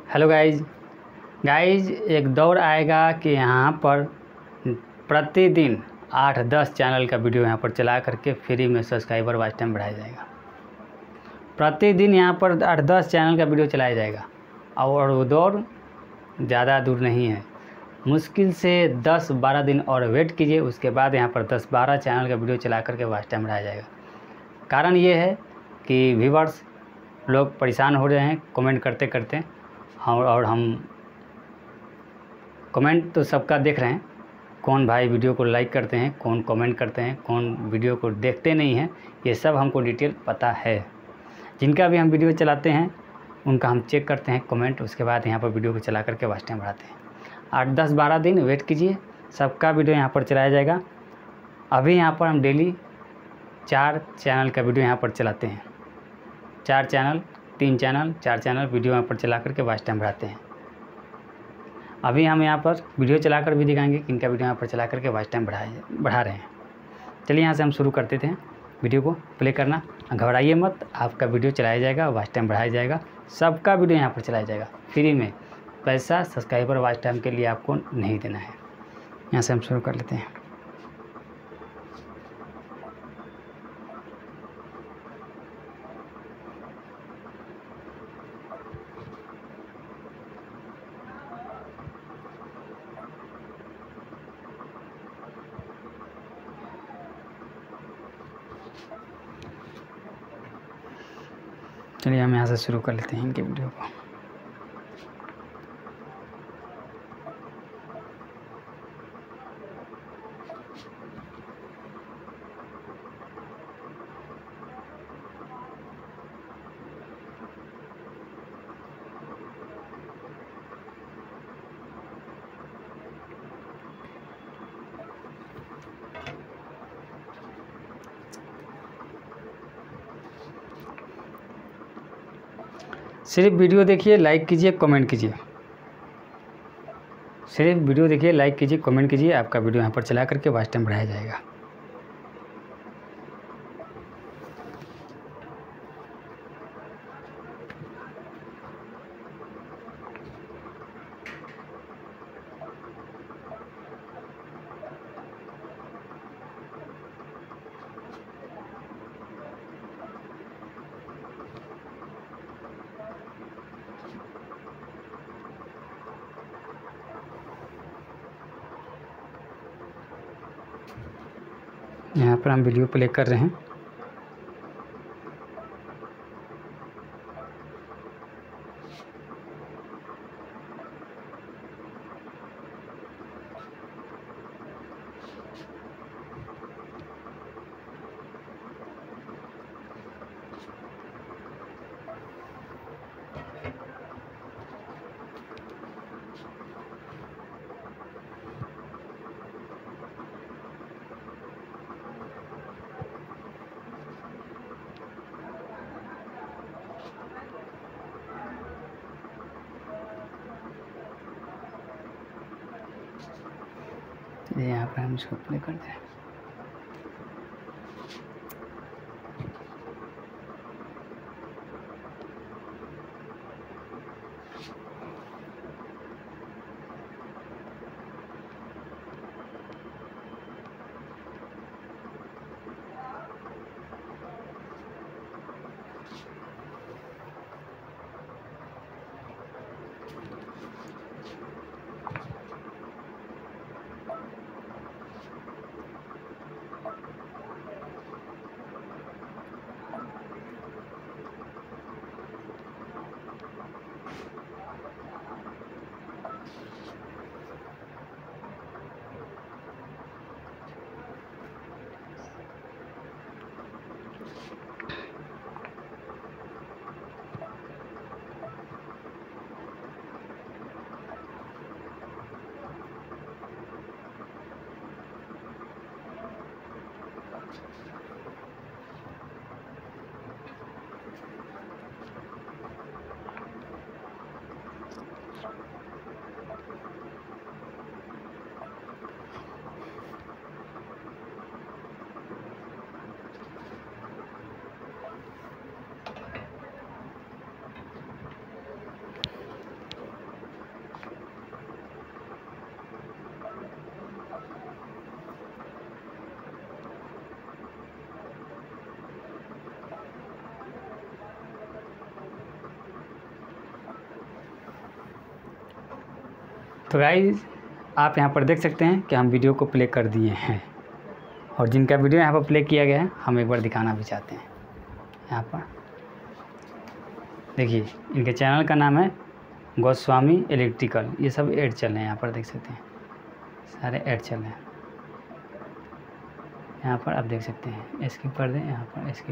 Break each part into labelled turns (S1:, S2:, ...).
S1: Hello guys एक दौर आएगा कि यहाँ पर प्रतिदिन 8-10 चैनल का वीडियो यहाँ पर चला करके फ्री में सब्सक्राइबर वॉच टाइम बढ़ाया जाएगा। प्रतिदिन यहाँ पर 8-10 चैनल का वीडियो चलाया जाएगा और वो दौर ज़्यादा दूर नहीं है। मुश्किल से 10-12 दिन और वेट कीजिए, उसके बाद यहाँ पर 10-12 चैनल का वीडियो चला करके वॉच टाइम बढ़ाया जाएगा। कारण ये है कि व्यूवर्स लोग परेशान हो रहे हैं कमेंट करते करते, और हम कमेंट तो सबका देख रहे हैं। कौन भाई वीडियो को लाइक करते हैं, कौन कमेंट करते हैं, कौन वीडियो को देखते नहीं हैं, ये सब हमको डिटेल पता है। जिनका भी हम वीडियो चलाते हैं उनका हम चेक करते हैं कमेंट, उसके बाद यहाँ पर वीडियो को चला करके वॉच टाइम बढ़ाते हैं। 8-10-12 दिन वेट कीजिए, सबका वीडियो यहाँ पर चलाया जाएगा। अभी यहाँ पर हम डेली 4 चैनल का वीडियो यहाँ पर चलाते हैं। 4 चैनल, 3 चैनल, 4 चैनल वीडियो यहाँ पर चला करके वॉच टाइम बढ़ाते हैं। अभी हम यहाँ पर वीडियो चलाकर भी दिखाएंगे कि इनका वीडियो यहाँ पर चला करके वॉच टाइम बढ़ा रहे हैं। चलिए यहाँ से हम शुरू करते थे। वीडियो को प्ले करना, घबराइए मत, आपका वीडियो चलाया जाएगा, वॉच टाइम बढ़ाया जाएगा, सबका वीडियो यहाँ पर चलाया जाएगा फ्री में। पैसा सब्सक्राइबर वॉच टाइम के लिए आपको नहीं देना है। यहाँ से हम शुरू कर लेते हैं। चलिए हम यहाँ से शुरू कर लेते हैं इनके वीडियो को। सिर्फ वीडियो देखिए, लाइक कीजिए, कमेंट कीजिए। सिर्फ वीडियो देखिए, लाइक कीजिए, कमेंट कीजिए, आपका वीडियो यहाँ पर चला करके वॉच टाइम बढ़ाया जाएगा। यहाँ पर हम वीडियो प्ले कर रहे हैं। यहाँ पर हम इसको प्ले करते हैं। तो गाइस आप यहाँ पर देख सकते हैं कि हम वीडियो को प्ले कर दिए हैं, और जिनका वीडियो यहाँ पर प्ले किया गया है हम एक बार दिखाना भी चाहते हैं। यहाँ पर देखिए, इनके चैनल का नाम है गोस्वामी इलेक्ट्रिकल। ये सब ऐड चल रहे हैं, यहाँ पर देख सकते हैं सारे ऐड चल रहे हैं। यहाँ पर आप देख सकते हैं, स्किप कर दें, यहाँ पर स्किप,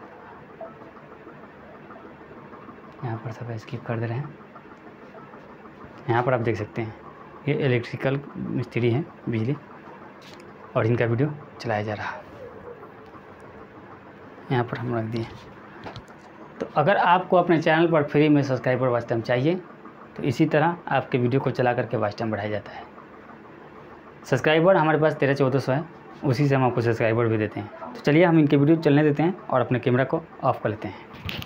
S1: यहाँ पर सब स्किप कर दे रहे हैं। यहाँ पर आप देख सकते हैं ये इलेक्ट्रिकल मिस्त्री हैं, बिजली, और इनका वीडियो चलाया जा रहा है। यहाँ पर हम रख दिए। तो अगर आपको अपने चैनल पर फ्री में सब्सक्राइबर वॉच टाइम चाहिए तो इसी तरह आपके वीडियो को चला करके वॉच टाइम बढ़ाया जाता है। सब्सक्राइबर हमारे पास 1300-1400 है, उसी से हम आपको सब्सक्राइबर भी देते हैं। तो चलिए हम इनके वीडियो चलने देते हैं और अपने कैमरा को ऑफ कर लेते हैं।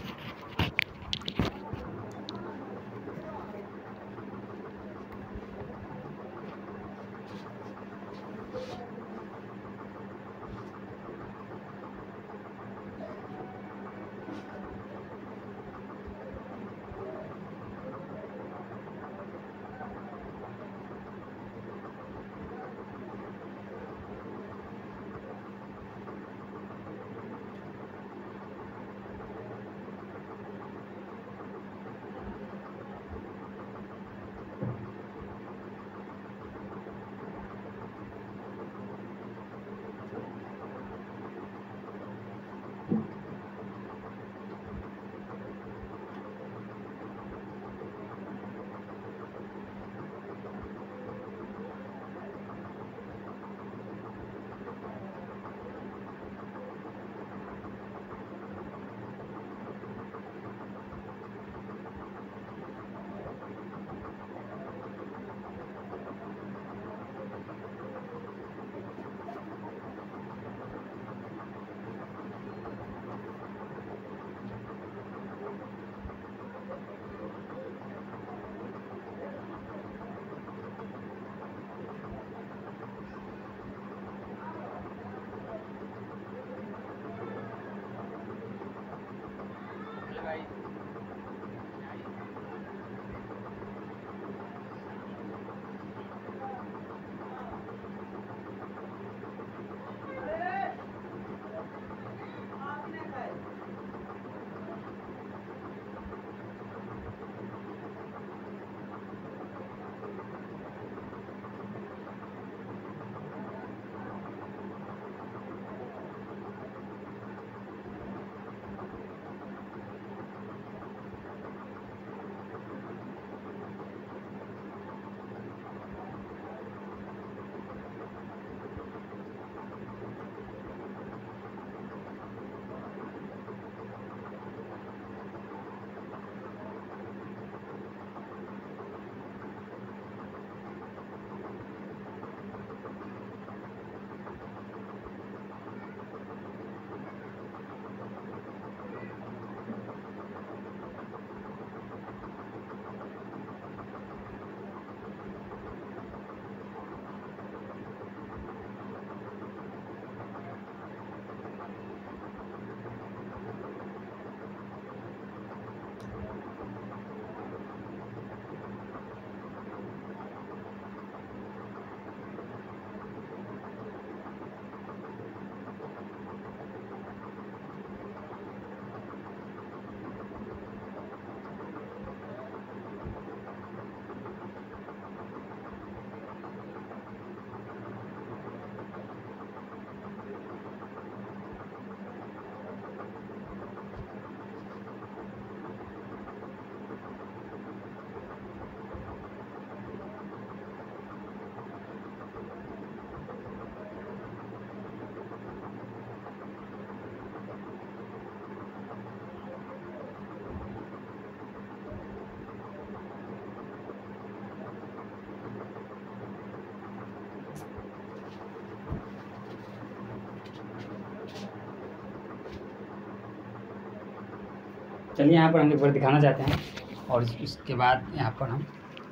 S1: चलिए यहाँ पर हम एक बार दिखाना चाहते हैं, और इसके बाद यहाँ पर हम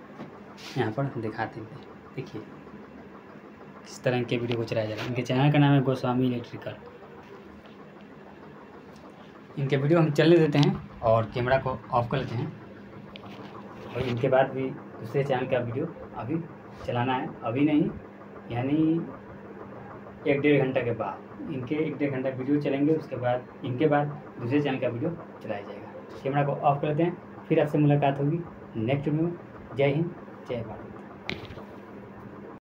S1: दिखाते हैं। देखिए किस तरह के वीडियो को चलाया जा रहा है। इनके चैनल का नाम है गोस्वामी इलेक्ट्रिकल। इनके वीडियो हम चलने देते हैं और कैमरा को ऑफ कर लेते हैं, और इनके बाद भी दूसरे चैनल का वीडियो अभी चलाना है, अभी नहीं यानी 1-1.5 घंटा के बाद इनके 1-1.5 घंटा वीडियो चलेंगे, उसके बाद इनके बाद दूसरे चैनल का वीडियो चलाया जाएगा। कैमरा को ऑफ कर देते हैं, फिर आपसे मुलाकात होगी नेक्स्ट वीडियो में। जय हिंद, जय भारत।